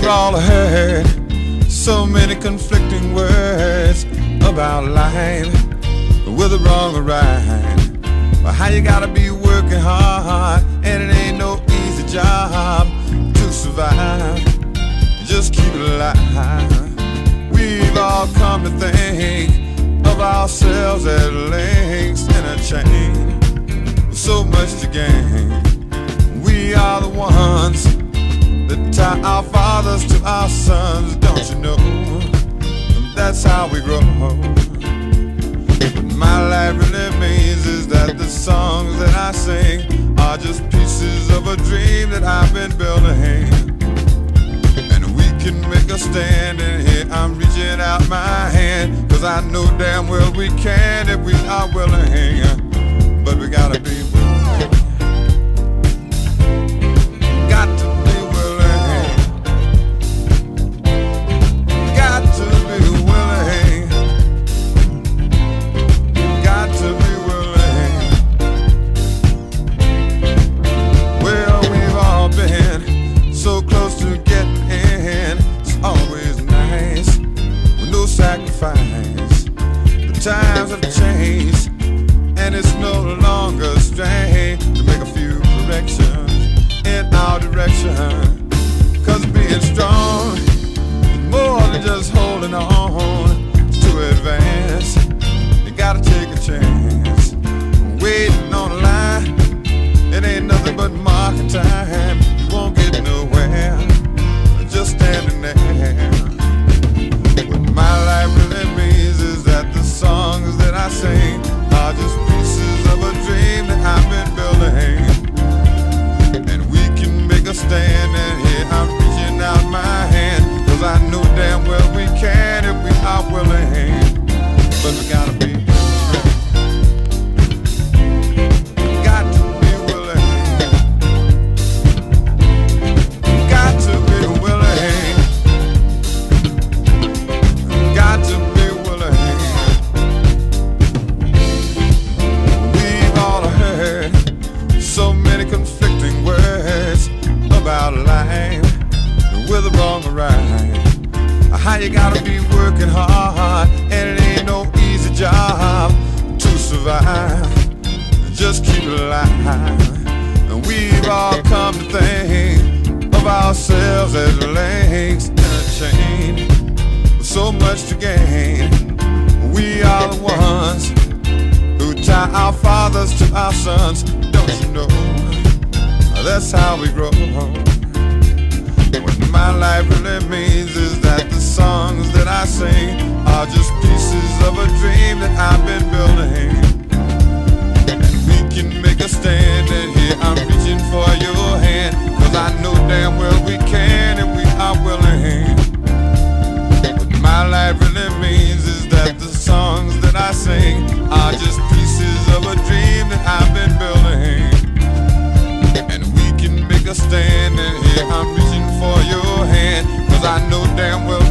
all heard so many conflicting words about life, whether wrong or right. But how you gotta be working hard, and it ain't no easy job to survive. Just keep it alive. We've all come to think of ourselves as links in a chain, with so much to gain. We are the ones that tie our fathers to our sons, don't you know? That's how we grow. What my life really means is that the songs that I sing are just pieces of a dream that I've been building. And we can make a stand, and here I'm reaching out my hand, 'cause I know damn well we can if we are willing. But we gotta be willing. Got to be willing. Got to be willing. Got to be willing. Well, we've all been so close to getting in. It's always nice with no sacrifice. The times have changed, and it's no longer strange to make a few corrections in our direction. 'Cause being strong is more than just holding on to advance. You gotta take a chance. Waiting on the line, it ain't nothing but market time. You won't get nowhere just standing there. What my life really means is that the songs that I sing are just pieces of a dream that I've been building. And we can make a stand, and here I'm reaching out my hand, 'cause I know damn well we can if we are willing. But we gotta be willing. Got to be willing. Got to be willing. Got to be willing. We've all heard so many conflicting words about life, whether wrong or right. How you gotta be working hard, and it ain't no easy job to survive. Just keep it alive. And we've all come to think of ourselves as links in a chain, with so much to gain. We are the ones who tie our fathers to our sons, don't you know? That's how we grow. What my life really means is that the songs that I sing are just pieces of a dream that I've been building. And we can make a stand, and here I'm reaching for your hand, 'cause I know damn well we can if we are willing. What my life really means is that the songs that I sing are just pieces of a dream that I've been building. And we can make a stand, and here I'm reaching for your hand, 'cause I know damn well